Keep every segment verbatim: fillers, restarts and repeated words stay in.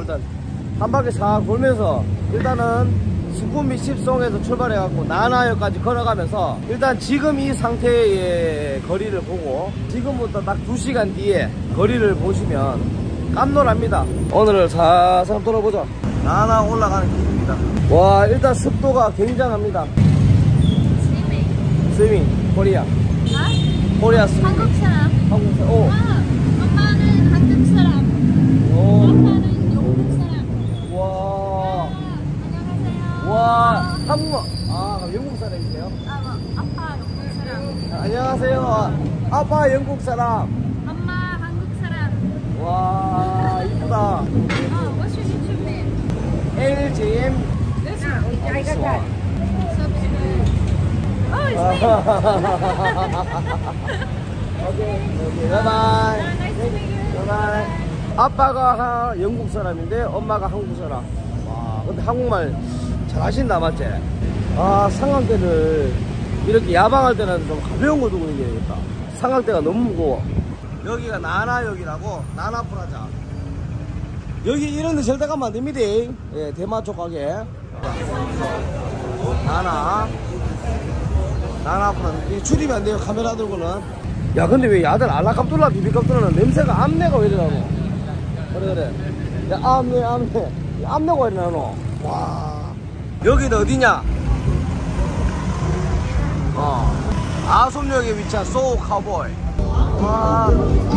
일단 한 바퀴 싹 돌면서 일단은 수쿠미 십송에서 출발해갖고 나나역까지 걸어가면서 일단 지금 이 상태의 거리를 보고 지금부터 딱 두 시간 뒤에 거리를 보시면 깜놀합니다. 오늘을 살살 돌아보죠. 나나 올라가는 길입니다. 와, 일단 습도가 굉장합니다. 스위밍 스위밍 코리아. 아? 코리아 스위밍. 한국 사람. 한국 사람. 오. 아, 엄마는 한국 사람. 오. 아빠는 영국 사람. 와. 안녕하세요. 와, 한국어. 아, 영국 사람이세요? 아, 뭐, 아빠 영국 사람. 안녕하세요. 아빠 영국 사람. 엄마 한국 사람. 와, 이쁘다. 아, what's your YouTube name? 엘지엠. This one. I got that. Subscribe. Oh, it's me. 오케이, 오케이, 바이바이. Nice to meet you. 바이바이. 아빠가 영국 사람인데 엄마가 한국 사람. 와, 근데 한국말 잘하신다, 맞지? 아, 상황대를 이렇게 야방할 때는 좀 가벼운 거 두고 다녀야겠다. 상황대가 너무 무거워. 여기가 나나역이라고, 나나프라자. 여기 이런 데 절대 가면 안 됩니다. 예, 대마 쪽 가게. 나나. 나나프라자. 이게 출입이 안 돼요, 카메라 들고는. 야, 근데 왜 야들 알라갑둘라 비비갑둘라는 냄새가 암내가 왜 이러나 너? 그래, 그래. 야, 암내, 암내. 암내가 왜 이러나 너? 와. 여기는 어디냐? 어. 아솜역에 위치한 소우 카우보이. 와.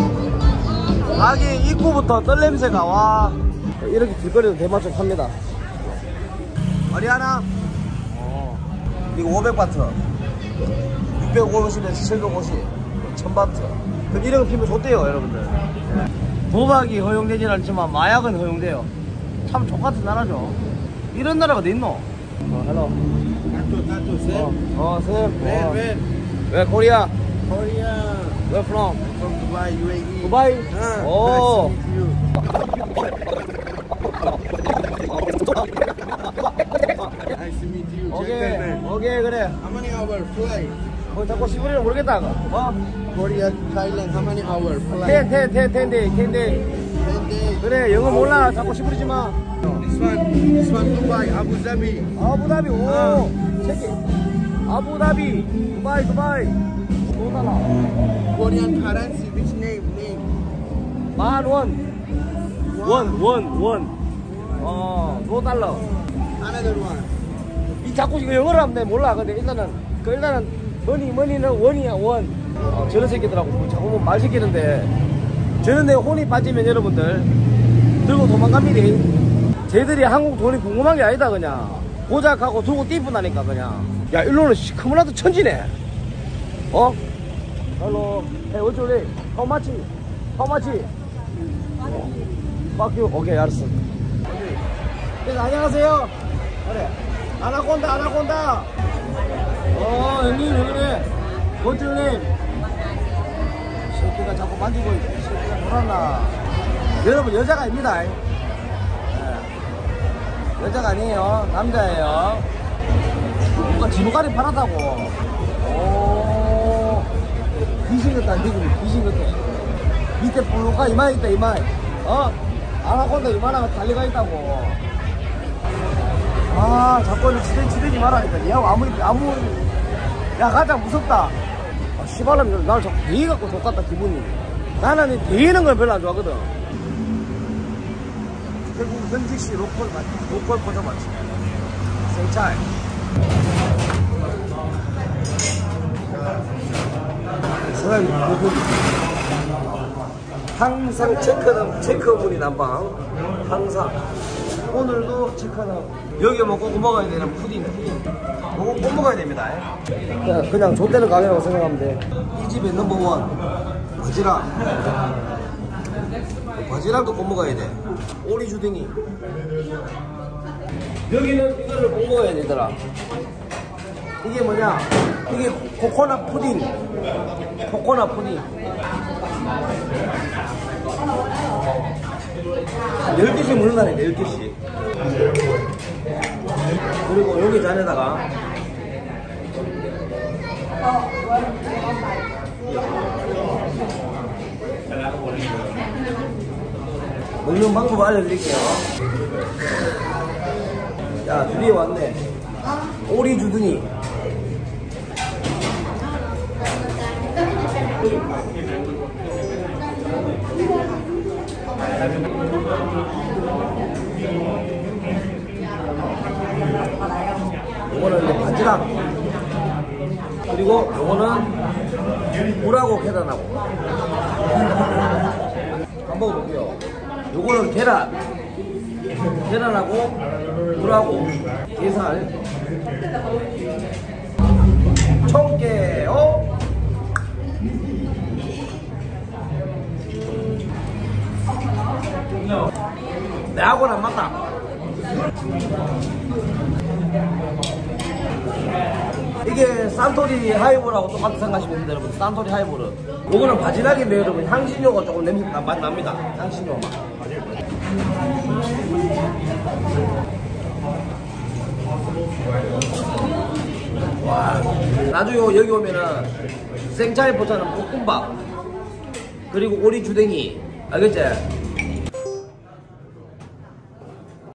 가게 입구부터 떨냄새가, 와. 이렇게 길거리도 대마초 팝니다. 어디 하나? 어. 이거 오백 바트. 육백오십에서 칠백오십. 천 바트. 그럼 이런 거 피면 좋대요, 여러분들. 도박이 허용되진 않지만 마약은 허용돼요. 참 족같은 나라죠. 이런 나라가 어디 있노? 어, 헬로. Tato, tato, 쌤. 어, 어, 쌤. Where, 어. where? 왜 코리아? Korea. Where from? From Dubai, U A E. 두바이? Ah, 오. nice to meet you. Nice to meet you, 오케이, gentlemen. 오케이, 그래. How many hour flight? 거기 자꾸 시부리는 모르겠다. 어? Korea, Thailand, how many hour 텐, flight? 텐, 텐, 텐 데이, 텐 데이. ten days. 그래, 영어 몰라. 자꾸 시부리지 마. This one, this one Dubai, Abu Dhabi. 아부다비, 오. 아. 체키. 아부다비, 두바이, 두바이. 또 달라. Korean currency, which name? Name. 만 원. 원, 원, 원. 어, 노 달러. Another one. 이 자꾸 이거 영어를 하면 내 몰라. 근데 일단은, 그 일단은, 머니, 머니는 원이야, 원. 어, 저런 새끼들하고 뭐 자꾸 뭐 말 시키는데, 저런 데 혼이 빠지면 여러분들, 들고 도망갑니다. 쟤들이 한국 돈이 궁금한 게 아니다, 그냥. 고작하고 들고 띠뿐하니까, 그냥. 야, 일로는 시커먼하도 천지네. 어? Hello. Hey, what's your name? How much? How much? Fuck you. 오케이, 알았어. 그래서 안녕하세요. 그래. 아나콘다, 아나콘다. 어, 형님, 왜 그래? What's your name? 새끼가 자꾸 만지고 있어. 새끼가 놀았나. 여러분, 여자가 아닙니다. 네. 여자가 아니에요. 남자예요. 뭔가 지무가리 팔았다고. 오. 귀신 같다, 니구리. 귀신 같다. 밑에 볼로가 이마에 있다, 이마에. 어? 아나콘다 이만하면 달려가 있다고. 아, 자꾸 치대, 치대지 말라니까. 얘하고 아무, 아무, 야, 가자, 무섭다. 아, 씨발람, 나를 자꾸 대해갖고 족같다, 기분이. 나는 대해는 걸 별로 안 좋아하거든. 태국 현지시 로컬 맛, 로컬 포장 맛집. 생차이. 사장님, 항상 체크는, 체크문이 난방. 항상. 오늘도 체크는. 여기 뭐 꼭 먹어야 되는 푸딩, 푸딩. 이거 꼭 먹어야 됩니다. 그냥, 그냥 좆되는 가게라고 생각하면 돼. 이 집의 넘버원. 바지락. 바지락도 꼭 먹어야 돼. 오리 주둥이. 여기는 이거를 꼭 먹어야 되더라. 이게 뭐냐? 이게 코코넛 푸딩. 코코넛 푸딩. 한 열 개씩 먹는다네, 열 개씩. 그리고 여기 잔에다가 먹는 방법 알려드릴게요. 자, 드디어 왔네. 오리 주둥이. 요거는 이제 바지락. 그리고 요거는 물하고 계란하고. 한번 먹어볼게요. 요거는 계란. 계란하고 물하고 게살. 청개. 어? 내하고는 안 맞다. 이게 산토리 하이볼하고 똑같은 생각하시면 됩니다, 여러분. 산토리 하이볼은 요거는 바지락인데 여러분 향신료가 조금 냄새 맛 납니다. 향신료 맛. 와, 나중에 여기 오면은 생차에 포차는 볶음밥 그리고 오리 주댕이, 알겠지?